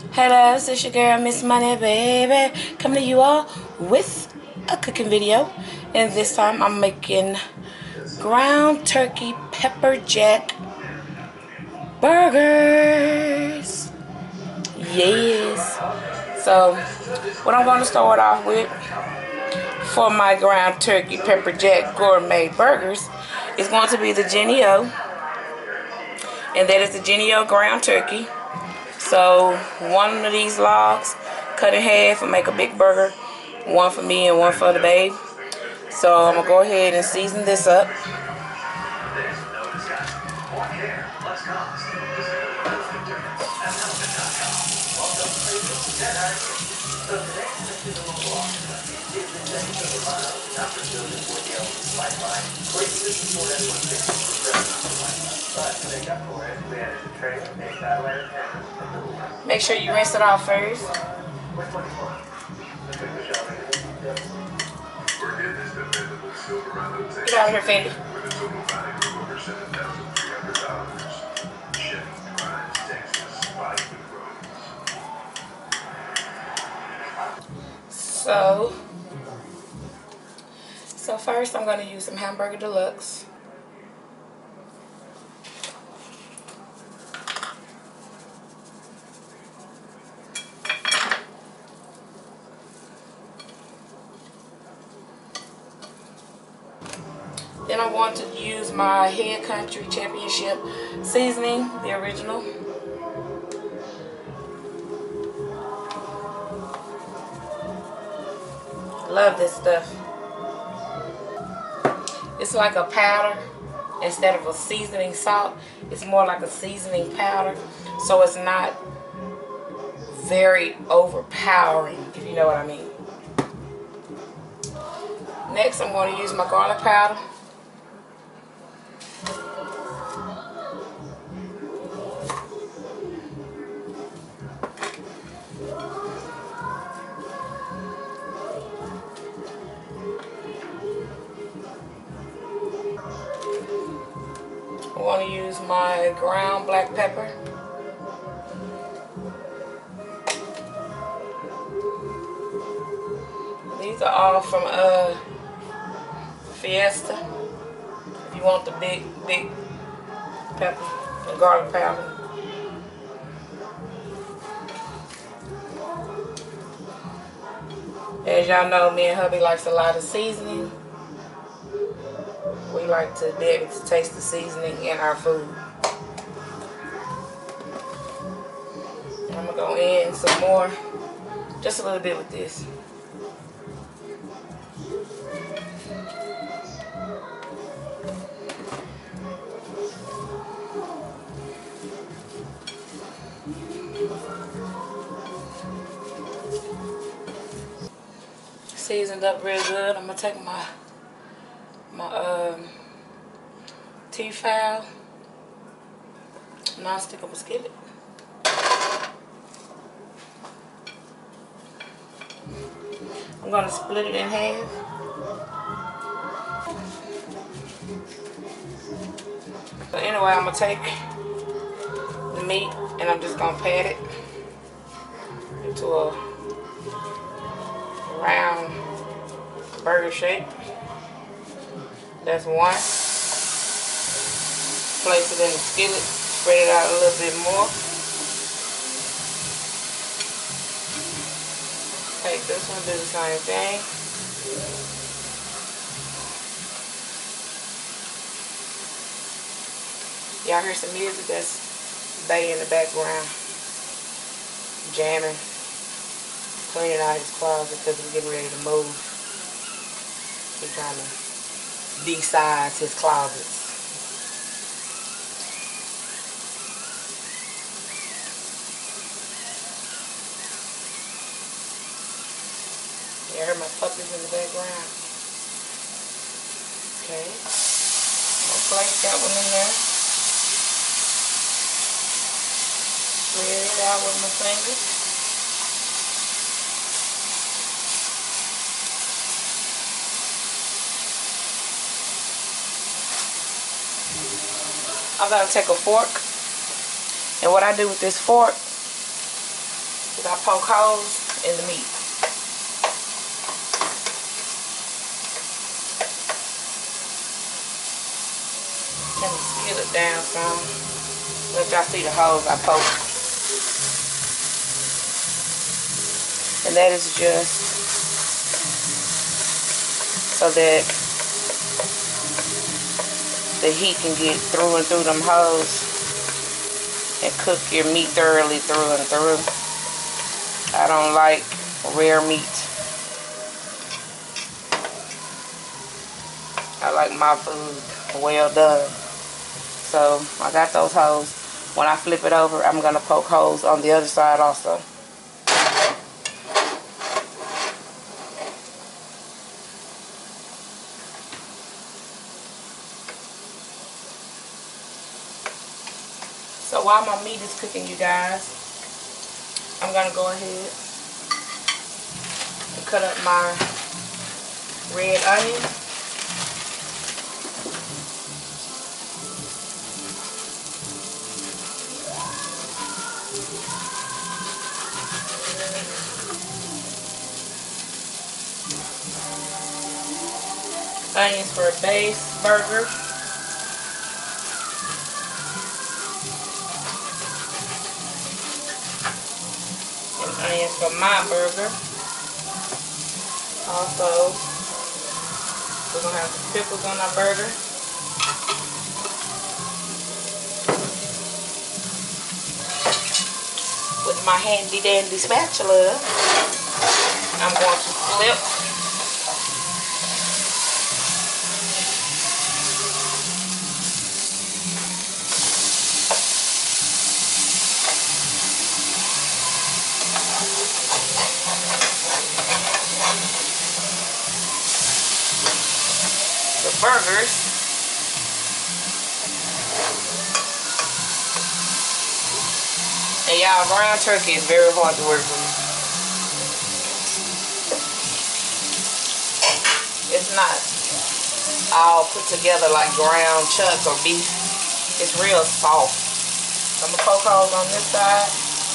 Hello, it's your girl, Miss Money Baby, coming to you all with a cooking video. And this time I'm making ground turkey pepper jack burgers. Yes. So, what I'm going to start off with for my ground turkey pepper jack gourmet burgers is going to be the Jennie-O. And that is the Jennie-O ground turkey. So one of these logs, cut in half and make a big burger. One for me and one for the babe. So I'm going to go ahead and season this up. Make sure you rinse it off first. Get out of here, Fendi. So first I'm going to use some Hamburger Deluxe. Then I'm going to use my Head Country Championship seasoning, the original. Love this stuff. It's like a powder instead of a seasoning salt. It's more like a seasoning powder, so it's not very overpowering, if you know what I mean. Next, I'm going to use my garlic powder. I'm going to use my ground black pepper. These are all from Fiesta. If you want the big pepper and garlic powder. As y'all know, me and hubby likes a lot of seasoning. We like to be able to taste the seasoning in our food. I'm going to go in some more, just a little bit with this. Seasoned up real good. I'm going to take my Tefal non-stickable skillet. I'm going to split it in half. So anyway, I'm going to take the meat and I'm just going to pat it into a round burger shape. That's one. Place it in the skillet, spread it out a little bit more. Take this one, do the same thing. Y'all hear some music? That's Bay in the background, jamming, cleaning out his closet because we're getting ready to move. He's trying to de-size his closets. You heard my puppies in the background. Okay. I'll place that one in there. Spread it out with my fingers. I'm going to take a fork, and what I do with this fork I poke holes in the meat. Let me scale it down some. Let y'all see the holes I poke. And that is just so that the heat can get through and through them holes and cook your meat thoroughly through and through. I don't like rare meat. I like my food well done. So I got those holes. When I flip it over, I'm gonna poke holes on the other side also. So while my meat is cooking, you guys, I'm gonna go ahead and cut up my red onion. Onions for a base burger. And onions for my burger. Also, we're going to have some pickles on our burger. With my handy dandy spatula, I'm going to flip the burgers. And y'all, ground turkey is very hard to work with. It's not all put together like ground chuck or beef. It's real soft. I'm gonna poke holes on this side.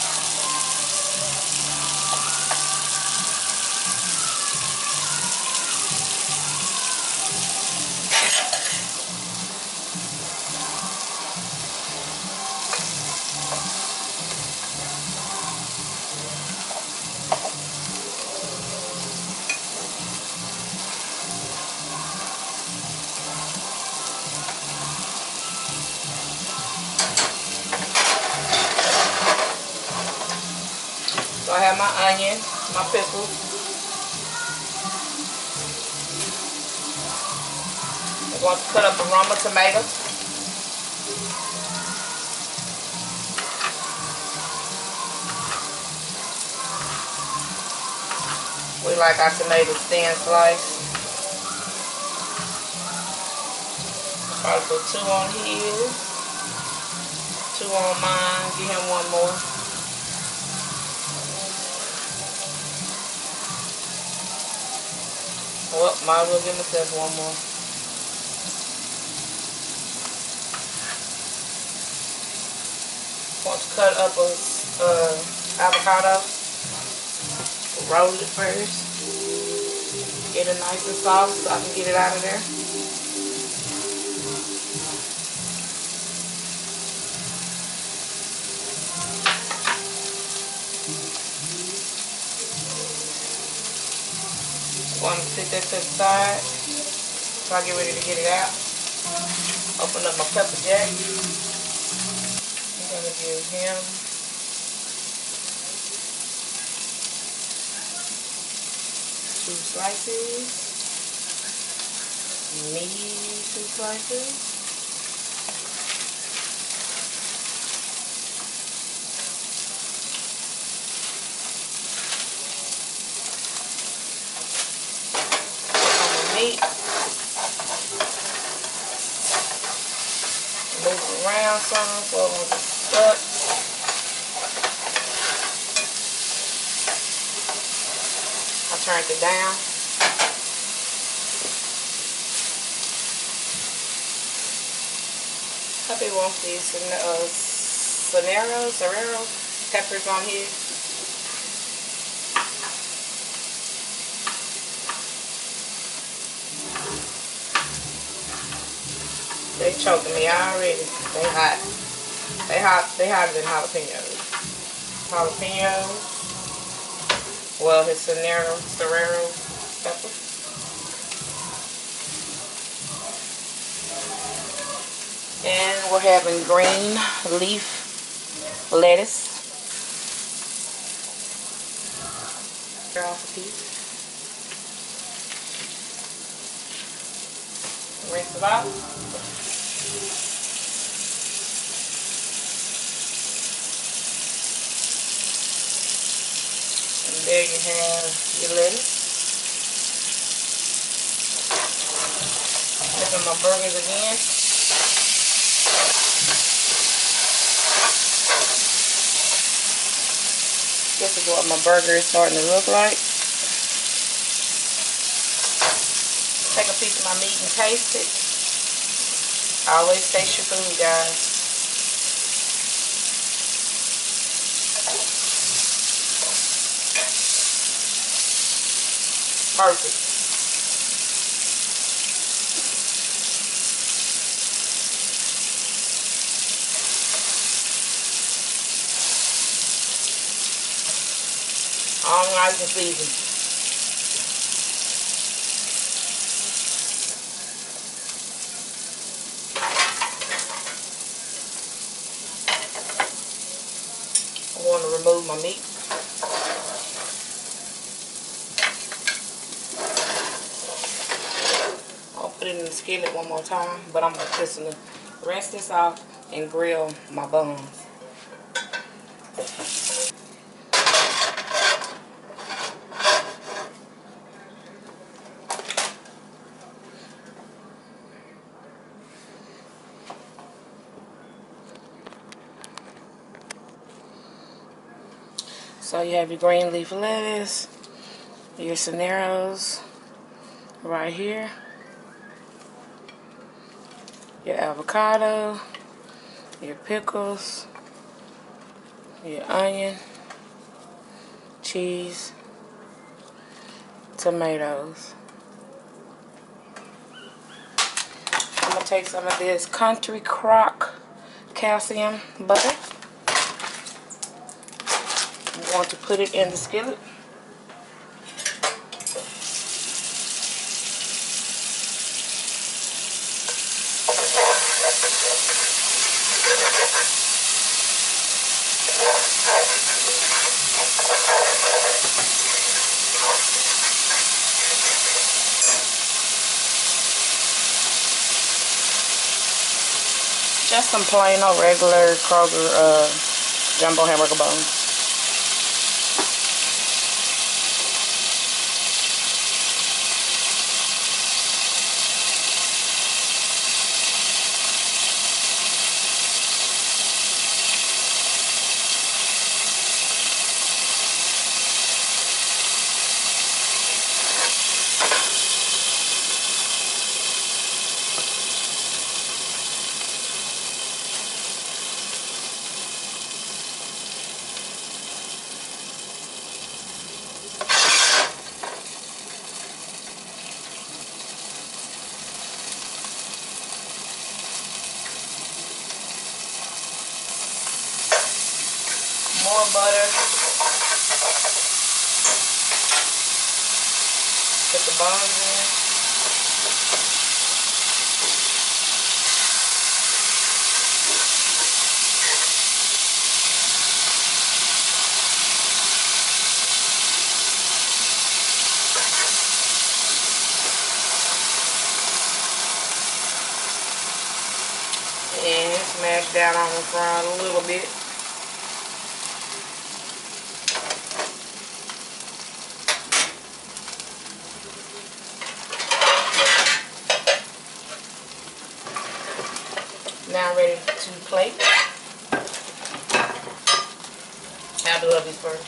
So I have my onion, my pickles. I'm going to cut up a Roma tomato. We like our tomatoes thin sliced. Probably put 2 on his, 2 on mine, give him 1 more. Well, might as well give myself 1 more. Want to cut up a avocado. Roll it first. Get it nice and soft so I can get it out of there. I'm going to sit that to the side so I get ready to get it out. Open up my pepper jack. I'm going to give him two slices, me 2 slices, on the meat, move it around some so it won't get stuck. I turned it down. Hubby wants these Serrano peppers on here. They choking me already. They hot. They hot. They hotter than jalapenos. Jalapenos. Well, his Serrano pepper. And we're having green leaf lettuce. Off a piece. Rinse it off. And there you have your lettuce. Flipping my burgers again. This is what my burger is starting to look like. Take a piece of my meat and taste it. Always taste your food, guys. Perfect. All nice and seasoned. I want to remove my meat. I'll put it in the skillet one more time, but I'm just going to rinse this off and grill my buns. So you have your green leaf lettuce, your Serranos right here, your avocado, your pickles, your onion, cheese, tomatoes. I'm going to take some of this Country Crock calcium butter. I'm going to put it in the skillet. Just some plain old regular Kroger jumbo hamburger buns. More butter. Put the buns in. And smash down on the front a little bit. Now I'm ready to plate. I'll do these first.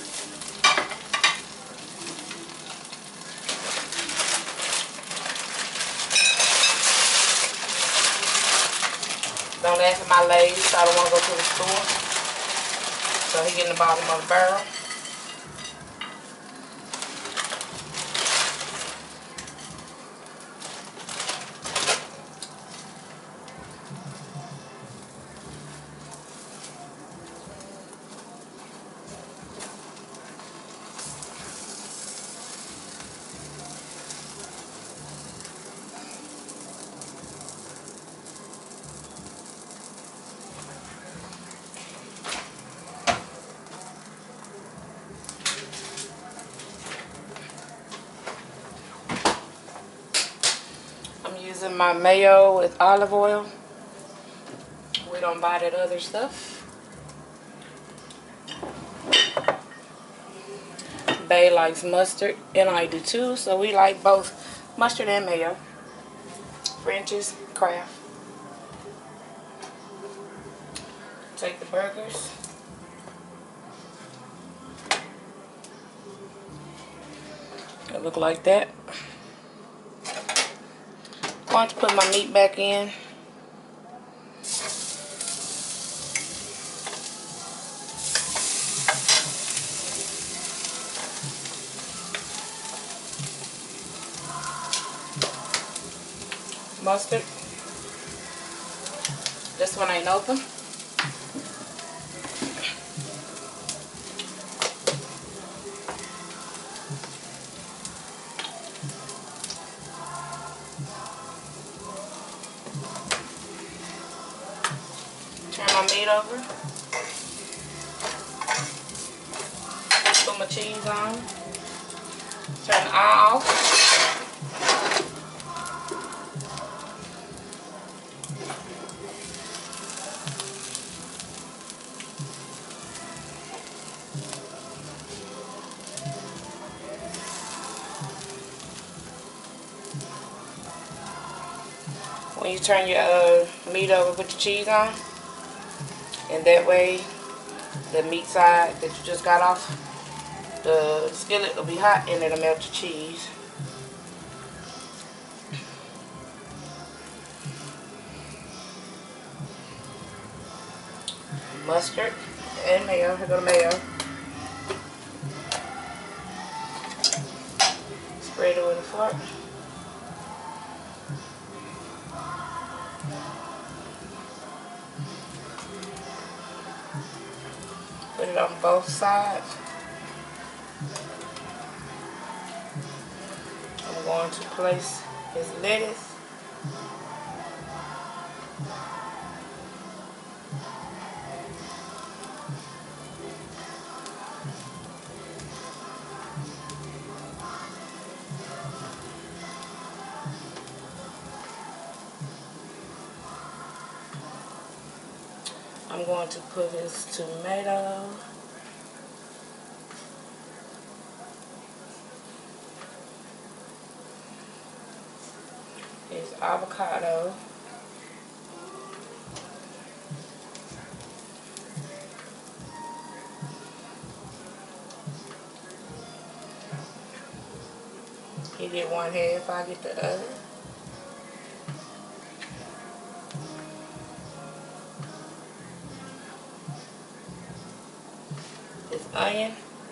Don't ask for my legs. I don't want to go to the store. So he get in the bottom of the barrel. using my mayo with olive oil. We don't buy that other stuff. Bae likes mustard, and I do too, so we like both mustard and mayo. French's, Kraft. Take the burgers. It look like that. Going to put my meat back in. Mustard. This one ain't open. Turn my meat over. Put my cheese on. Turn the eye off. When you turn your meat over, put your cheese on, and that way the meat side that you just got off the skillet will be hot and it'll melt your cheese. Mustard and mayo. Here go the mayo. Spread it with a fork. Put it on both sides. I'm going to place his lettuce. I'm going to put his tomato. His avocado. He get one half, I get the other. His onion.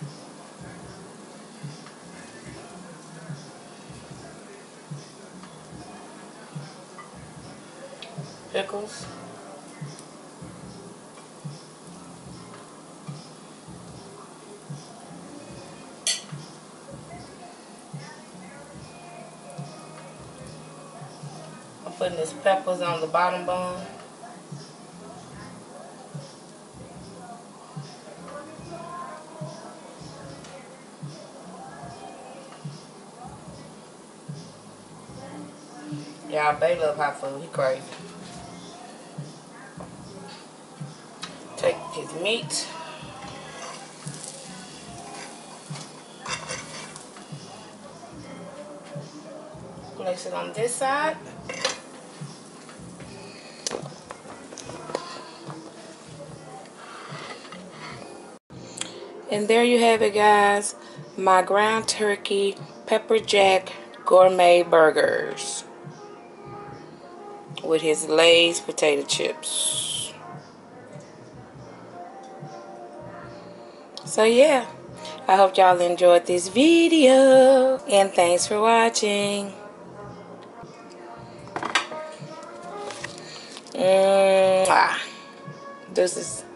Pickles. I'm putting his peppers on the bottom bone. Y'all, Bae love hot food. He crazy. Take his meat. Place it on this side. And there you have it, guys. My ground turkey pepper jack gourmet burgers with his Lay's potato chips. So yeah, I hope y'all enjoyed this video, and thanks for watching. This is